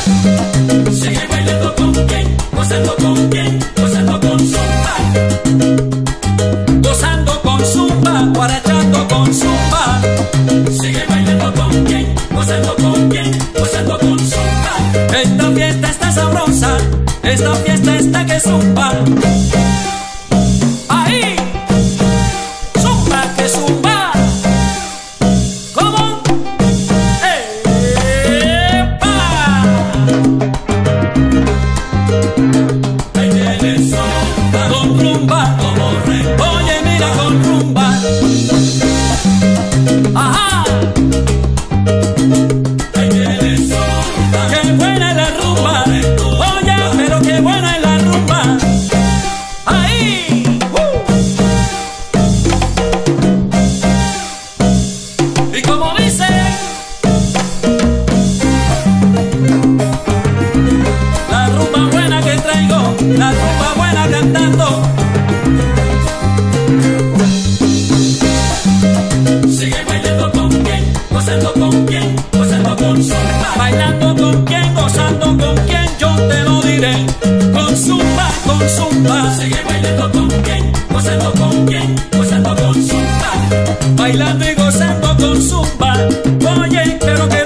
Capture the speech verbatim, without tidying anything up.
Sigue bailando con quién, gozando con quién, gozando con zumba. Gozando con zumba, guarachando con zumba. Sigue bailando con quién, gozando con quién, gozando con zumba. Esta fiesta está sabrosa, esta fiesta está que zumba. Ahí, zumba que zumba. ¿Cómo? ¡Epa! Ahí viene zumba con rumba, como rey. Oye, mira con rumba. Ajá. Ahí viene zumba. Qué buena es la rumba. Oye, pero qué buena es la rumba. Ahí. Uh. Y como dice, la rumba buena que traigo, la rumba buena cantando. Sigue bailando con quién, gozando con quién, gozando con zumba. Bailando con quién, gozando con quién, yo te lo diré. Con zumba, con zumba. Sigue bailando con quién, gozando con quién, gozando con zumba. Bailando y gozando con zumba. Oye, pero que